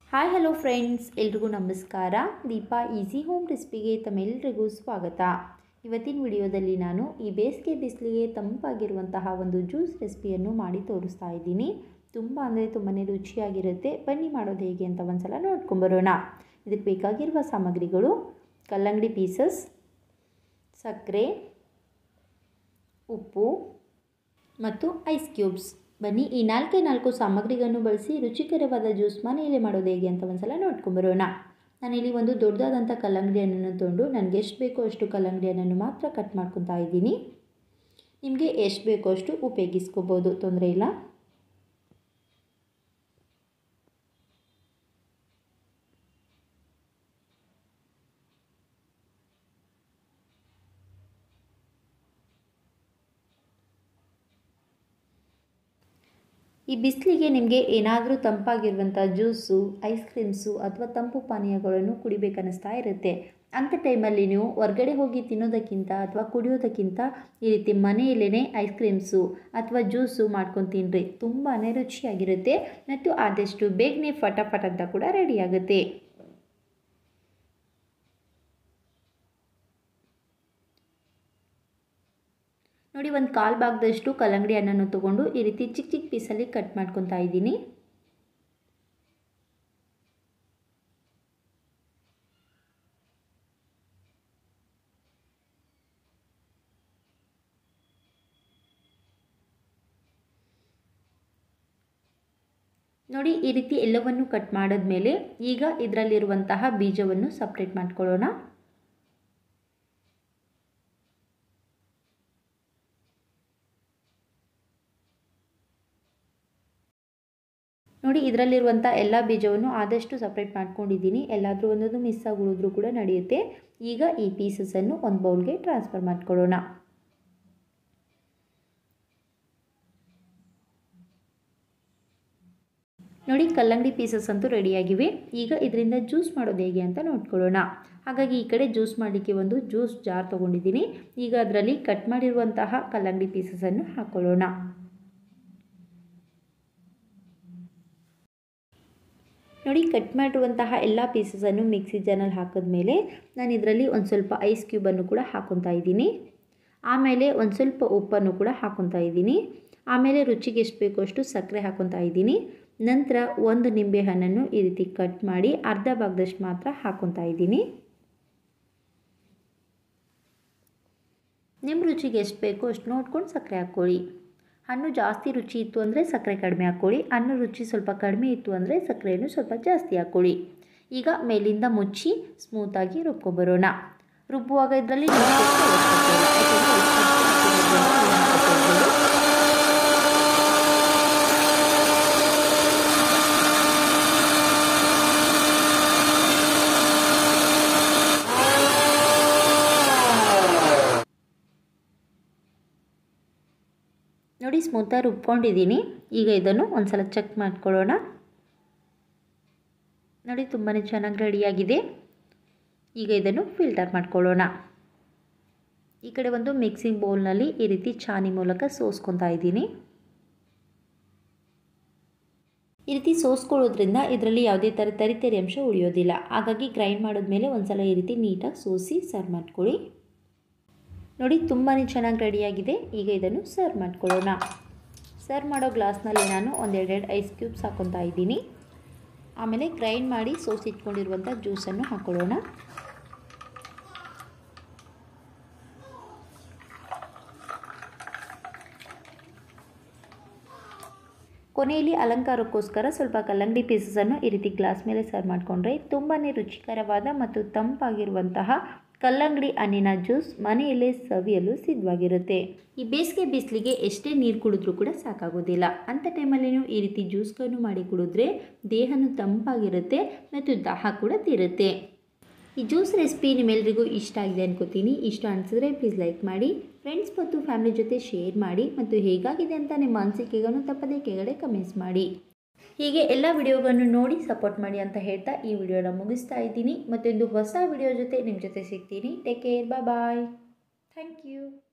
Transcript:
Hi hello friends, ಎಲ್ರಿಗೂ ನಮಸ್ಕಾರ. Deepa easy home ರೆಸಿಪಿಗೆ ತಮ್ಮೆಲ್ಲರಿಗೂ ಸ್ವಾಗತ. ಇವತ್ತಿನ ವಿಡಿಯೋದಲ್ಲಿ ನಾನು ಈ ಬೇಸಿಗೆ ಬಿಸಿಲಿಗೆ ತಂಪಾಗಿರುವಂತಹ ಒಂದು ಜ್ಯೂಸ್ ರೆಸಿಪಿಯನ್ನು ಮಾಡಿ ತೋರಿಸ್ತಾ ಇದ್ದೀನಿ. ತುಂಬ ಅಂದರೆ ತುಂಬಾ ರುಚಿಯಾಗಿರುತ್ತೆ. ಬನ್ನಿ ಮಾಡೋದು ಹೇಗೆ ಅಂತ ಒಂದ್ಸಲ ನೋಡ್ಕೊಂಬರೋಣ. ಇದಕ್ಕೆ ಬೇಕಾಗಿರುವ ಸಾಮಗ್ರಿಗಳು: ಕಲ್ಲಂಗಡಿ ಪೀಸಸ್, ಸಕ್ಕರೆ, ಉಪ್ಪು ಮತ್ತು ಐಸ್ ಕ್ಯೂಬ್ಸ್. ಬನ್ನಿ ಈ ನಾಲ್ಕು ಸಾಮಗ್ರಿಗಳನ್ನು ಬಳಸಿ ರುಚಿಕರವಾದ ಜ್ಯೂಸ್ ಮನೆಯಲ್ಲೇ ಮಾಡೋದು ಹೇಗೆ ಅಂತ ಒಂದ್ಸಲ ನೋಡ್ಕೊಂಬರೋಣ. ನಾನಿಲ್ಲಿ ಒಂದು ದೊಡ್ಡದಾದಂಥ ಕಲ್ಲಂಗಡಿ ಹಣ್ಣನ್ನು ತೊಗೊಂಡು ನನಗೆ ಎಷ್ಟು ಬೇಕೋ ಅಷ್ಟು ಕಲ್ಲಂಗಡಿ ಹಣ್ಣನ್ನು ಮಾತ್ರ ಕಟ್ ಮಾಡ್ಕೊತಾ ಇದ್ದೀನಿ. ನಿಮಗೆ ಎಷ್ಟು ಬೇಕೋ ಅಷ್ಟು ಉಪಯೋಗಿಸ್ಕೋಬೋದು, ತೊಂದರೆ ಇಲ್ಲ. ಈ ಬಿಸಿಲಿಗೆ ನಿಮಗೆ ಏನಾದರೂ ತಂಪಾಗಿರುವಂಥ ಜ್ಯೂಸು, ಐಸ್ ಕ್ರೀಮ್ಸು ಅಥವಾ ತಂಪು ಪಾನೀಯಗಳನ್ನು ಕುಡಿಬೇಕನ್ನಿಸ್ತಾ ಇರುತ್ತೆ. ಅಂಥ ಟೈಮಲ್ಲಿ ನೀವು ಹೊರ್ಗಡೆ ಹೋಗಿ ತಿನ್ನೋದಕ್ಕಿಂತ ಅಥವಾ ಕುಡಿಯೋದಕ್ಕಿಂತ ಈ ರೀತಿ ಮನೆಯಲ್ಲೇ ಐಸ್ ಕ್ರೀಮ್ಸು ಅಥವಾ ಜ್ಯೂಸು ಮಾಡ್ಕೊಂಡು ತಿನ್ನಿರಿ. ತುಂಬಾ ರುಚಿಯಾಗಿರುತ್ತೆ ಮತ್ತು ಆದಷ್ಟು ಬೇಗನೆ ಫಟಾಫಟ್ ಅಂತ ಕೂಡ ರೆಡಿಯಾಗುತ್ತೆ. ನೋಡಿ, ಒಂದು ಕಾಲು ಭಾಗದಷ್ಟು ಕಲ್ಲಂಗಡಿ ಹಣ್ಣನ್ನು ತೊಗೊಂಡು ಈ ರೀತಿ ಚಿಕ್ಕ ಚಿಕ್ಕ ಪೀಸಲ್ಲಿ ಕಟ್ ಮಾಡ್ಕೊತಾ ಇದ್ದೀನಿ. ನೋಡಿ, ಈ ರೀತಿ ಎಲ್ಲವನ್ನು ಕಟ್ ಮಾಡಿದ್ಮೇಲೆ ಈಗ ಇದರಲ್ಲಿರುವಂತಹ ಬೀಜವನ್ನು ಸಪ್ರೇಟ್ ಮಾಡ್ಕೊಳ್ಳೋಣ. ನೋಡಿ, ಇದರಲ್ಲಿರುವಂಥ ಎಲ್ಲ ಬೀಜವನ್ನು ಆದಷ್ಟು ಸಪ್ರೇಟ್ ಮಾಡ್ಕೊಂಡಿದ್ದೀನಿ. ಎಲ್ಲಾದರೂ ಒಂದೊಂದು ಮಿಸ್ ಆಗಿ ಉಳಿದ್ರೂ ಕೂಡ ನಡೆಯುತ್ತೆ. ಈಗ ಈ ಪೀಸಸನ್ನು ಒಂದು ಬೌಲ್ಗೆ ಟ್ರಾನ್ಸ್ಫರ್ ಮಾಡ್ಕೊಳ್ಳೋಣ. ನೋಡಿ, ಕಲ್ಲಂಗಡಿ ಪೀಸಸ್ ಅಂತೂ ರೆಡಿಯಾಗಿವೆ. ಈಗ ಇದರಿಂದ ಜ್ಯೂಸ್ ಮಾಡೋದು ಹೇಗೆ ಅಂತ ನೋಡ್ಕೊಳ್ಳೋಣ. ಹಾಗಾಗಿ ಈ ಕಡೆ ಜ್ಯೂಸ್ ಮಾಡಲಿಕ್ಕೆ ಒಂದು ಜ್ಯೂಸ್ ಜಾರ್ ತೊಗೊಂಡಿದ್ದೀನಿ. ಈಗ ಅದರಲ್ಲಿ ಕಟ್ ಮಾಡಿರುವಂತಹ ಕಲ್ಲಂಗಡಿ ಪೀಸಸನ್ನು ಹಾಕ್ಕೊಳ್ಳೋಣ. ನೋಡಿ, ಕಟ್ ಮಾಡಿರುವಂತಹ ಎಲ್ಲ ಪೀಸಸನ್ನು ಮಿಕ್ಸಿ ಜಾರ್ನಲ್ಲಿ ಹಾಕಿದ್ಮೇಲೆ ನಾನು ಇದರಲ್ಲಿ ಒಂದು ಸ್ವಲ್ಪ ಐಸ್ ಕ್ಯೂಬನ್ನು ಕೂಡ ಹಾಕ್ಕೊತಾ ಇದ್ದೀನಿ. ಆಮೇಲೆ ಒಂದು ಸ್ವಲ್ಪ ಉಪ್ಪನ್ನು ಕೂಡ ಹಾಕ್ಕೊತಾ ಇದ್ದೀನಿ. ಆಮೇಲೆ ರುಚಿಗೆ ಎಷ್ಟು ಬೇಕೋ ಅಷ್ಟು ಸಕ್ಕರೆ ಹಾಕ್ಕೊತಾ ಇದ್ದೀನಿ. ನಂತರ ಒಂದು ನಿಂಬೆ ಹಣ್ಣನ್ನು ಈ ರೀತಿ ಕಟ್ ಮಾಡಿ ಅರ್ಧ ಭಾಗದಷ್ಟು ಮಾತ್ರ ಹಾಕ್ಕೊತಾ ಇದ್ದೀನಿ. ನಿಮ್ಮ ರುಚಿಗೆ ಎಷ್ಟು ಬೇಕೋ ಅಷ್ಟು ನೋಡ್ಕೊಂಡು ಸಕ್ಕರೆ ಹಾಕ್ಕೊಳ್ಳಿ. ಹಣ್ಣು ಜಾಸ್ತಿ ರುಚಿ ಇತ್ತು ಅಂದರೆ ಸಕ್ಕರೆ ಕಡಿಮೆ ಹಾಕ್ಕೊಳ್ಳಿ. ಹಣ್ಣು ರುಚಿ ಸ್ವಲ್ಪ ಕಡಿಮೆ ಇತ್ತು ಅಂದರೆ ಸಕ್ಕರೆಯನ್ನು ಸ್ವಲ್ಪ ಜಾಸ್ತಿ ಹಾಕ್ಕೊಳ್ಳಿ. ಈಗ ಮೇಲಿಂದ ಮುಚ್ಚಿ ಸ್ಮೂತಾಗಿ ರುಬ್ಕೊಬರೋಣ. ರುಬ್ಬುವಾಗ ಇದರಲ್ಲಿ ನೋಡಿ, ಸ್ಮೂತಾಗಿ ರುಬ್ಕೊಂಡಿದ್ದೀನಿ. ಈಗ ಇದನ್ನು ಒಂದು ಸಲ ಚೆಕ್ ಮಾಡ್ಕೊಳ್ಳೋಣ. ನೋಡಿ, ತುಂಬಾ ಚೆನ್ನಾಗಿ ರೆಡಿಯಾಗಿದೆ. ಈಗ ಇದನ್ನು ಫಿಲ್ಟರ್ ಮಾಡ್ಕೊಳ್ಳೋಣ. ಈ ಕಡೆ ಒಂದು ಮಿಕ್ಸಿಂಗ್ ಬೌಲ್ನಲ್ಲಿ ಈ ರೀತಿ ಚಾನಿ ಮೂಲಕ ಸೋಸ್ಕೊತಾ ಇದ್ದೀನಿ. ಈ ರೀತಿ ಸೋಸ್ಕೊಳ್ಳೋದ್ರಿಂದ ಇದರಲ್ಲಿ ಯಾವುದೇ ಥರ ತರಿ ಅಂಶ ಉಳಿಯೋದಿಲ್ಲ. ಹಾಗಾಗಿ ಗ್ರೈಂಡ್ ಮಾಡಿದ್ಮೇಲೆ ಒಂದು ಸಲ ಈ ರೀತಿ ನೀಟಾಗಿ ಸೋಸಿ ಸರ್ವ್ ಮಾಡ್ಕೊಳ್ಳಿ. ನೋಡಿ, ತುಂಬಾ ಚೆನ್ನಾಗಿ ರೆಡಿಯಾಗಿದೆ. ಈಗ ಇದನ್ನು ಸರ್ವ್ ಮಾಡ್ಕೊಳ್ಳೋಣ. ಸರ್ವ್ ಮಾಡೋ ಗ್ಲಾಸ್ನಲ್ಲಿ ನಾನು ಒಂದೆರಡು ಐಸ್ ಕ್ಯೂಬ್ಸ್ ಹಾಕ್ಕೊತಾ ಇದ್ದೀನಿ. ಆಮೇಲೆ ಗ್ರೈಂಡ್ ಮಾಡಿ ಸೋಸಿಟ್ಕೊಂಡಿರುವಂಥ ಜ್ಯೂಸನ್ನು ಹಾಕ್ಕೊಳ್ಳೋಣ. ಕೊನೆಯಲ್ಲಿ ಅಲಂಕಾರಕ್ಕೋಸ್ಕರ ಸ್ವಲ್ಪ ಕಲ್ಲಂಗಡಿ ಪೀಸಸನ್ನು ಈ ರೀತಿ ಗ್ಲಾಸ್ ಮೇಲೆ ಸರ್ವ್ ಮಾಡಿಕೊಂಡ್ರೆ ತುಂಬಾ ರುಚಿಕರವಾದ ಮತ್ತು ತಂಪಾಗಿರುವಂತಹ ಕಲ್ಲಂಗಡಿ ಹಣ್ಣಿನ ಜ್ಯೂಸ್ ಮನೆಯಲ್ಲೇ ಸವಿಯಲು ಸಿದ್ಧವಾಗಿರುತ್ತೆ. ಈ ಬೇಸಿಗೆ ಬಿಸಿಲಿಗೆ ಎಷ್ಟೇ ನೀರು ಕುಡಿದ್ರೂ ಕೂಡ ಸಾಕಾಗೋದಿಲ್ಲ. ಅಂಥ ಟೈಮಲ್ಲಿ ನೀವು ಈ ರೀತಿ ಜ್ಯೂಸ್ಗಳನ್ನು ಮಾಡಿ ಕುಡಿದ್ರೆ ದೇಹನೂ ತಂಪಾಗಿರುತ್ತೆ ಮತ್ತು ದಾಹ ಕೂಡ ತೀರುತ್ತೆ. ಈ ಜ್ಯೂಸ್ ರೆಸಿಪಿ ನಿಮ್ಮೆಲ್ಲರಿಗೂ ಇಷ್ಟ ಆಗಿದೆ ಅನ್ಕೋತೀನಿ. ಇಷ್ಟ ಅನಿಸಿದ್ರೆ ಪ್ಲೀಸ್ ಲೈಕ್ ಮಾಡಿ, ಫ್ರೆಂಡ್ಸ್ ಮತ್ತು ಫ್ಯಾಮಿಲಿ ಜೊತೆ ಶೇರ್ ಮಾಡಿ ಮತ್ತು ಹೇಗಾಗಿದೆ ಅಂತ ನಿಮ್ಮ ಅನಿಸಿಕೆಗಳನ್ನು ತಪ್ಪದೇ ಕೆಳಗಡೆ ಕಮೆಂಟ್ಸ್ ಮಾಡಿ. ಹೀಗೆ ಎಲ್ಲ ವಿಡಿಯೋಗಳನ್ನು ನೋಡಿ ಸಪೋರ್ಟ್ ಮಾಡಿ ಅಂತ ಹೇಳ್ತಾ ಈ ವಿಡಿಯೋನ ಮುಗಿಸ್ತಾ ಇದ್ದೀನಿ. ಮತ್ತೊಂದು ಹೊಸ ವಿಡಿಯೋ ಜೊತೆ ನಿಮ್ಮ ಜೊತೆ ಸಿಗ್ತೀನಿ. Take care, bye. Thank you.